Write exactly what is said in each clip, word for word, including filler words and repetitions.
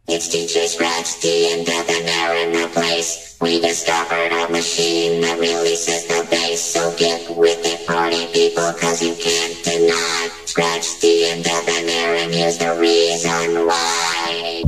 It's D J Scratch D and Death and they're in the place. We discovered a machine that releases the bass. So get with it, party people, cause you can't deny Scratch D and Death and they're and here's the reason why.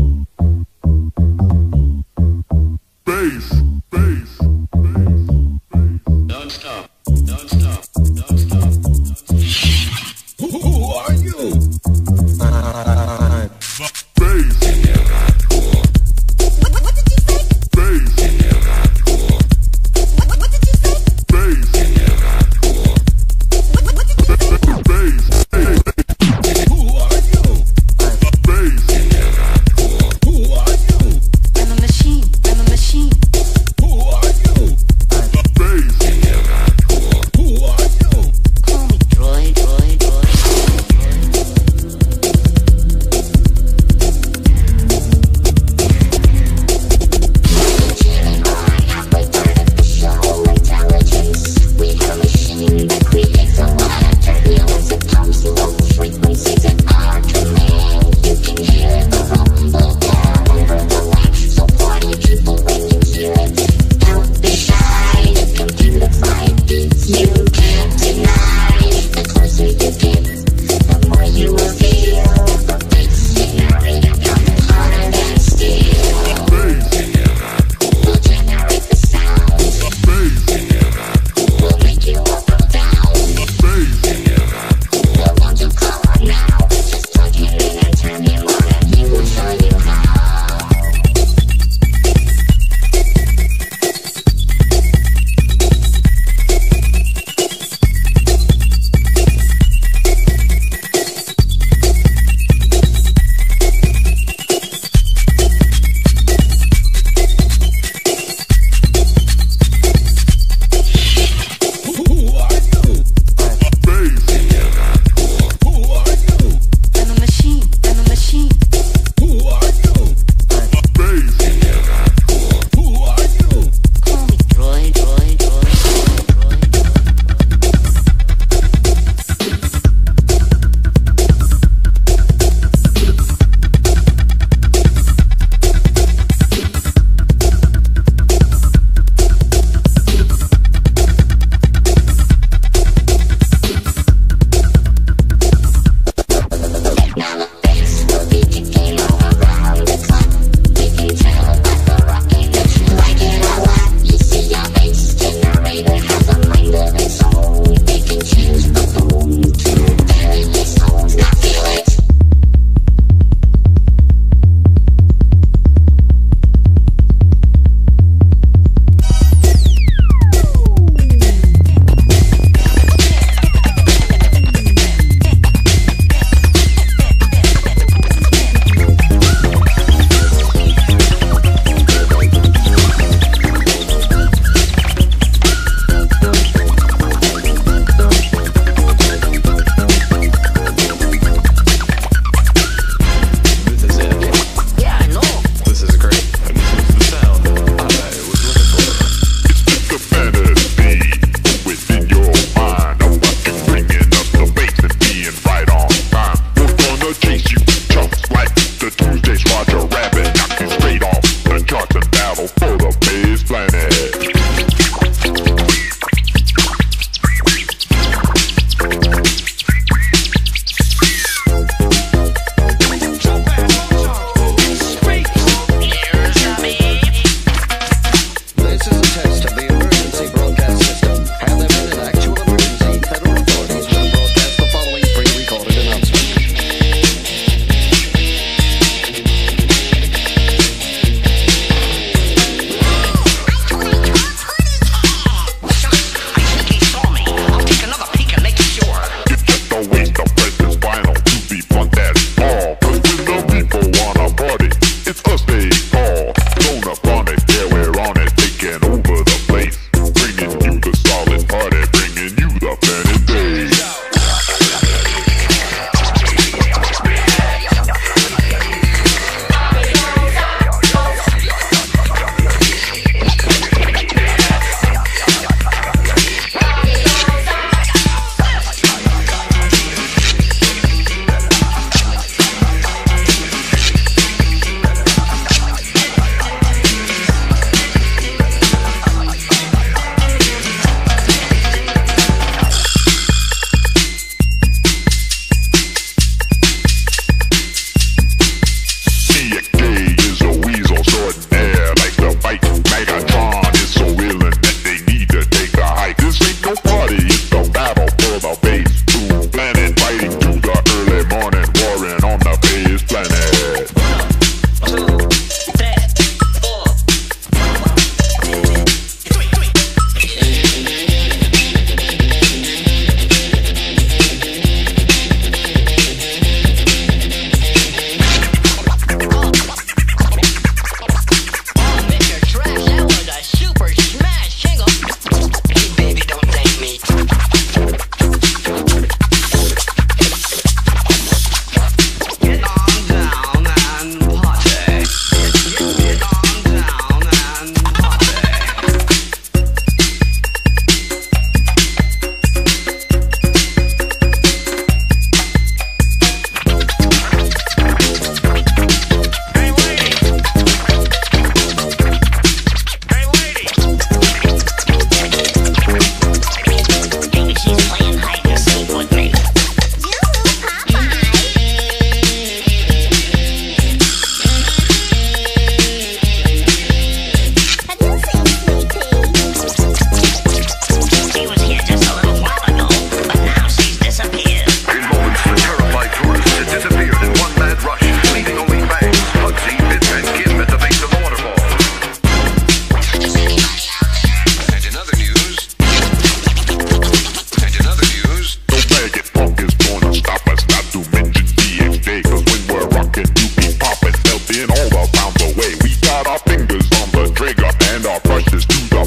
Bass, bass, bass, don't stop, don't stop, don't stop, don't stop. Who, who are you? Uh, bass. What, what did you say? Bass. What, what did you say? Bass. What, what did you say? Bass. who are you? Bass.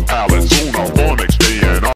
pow,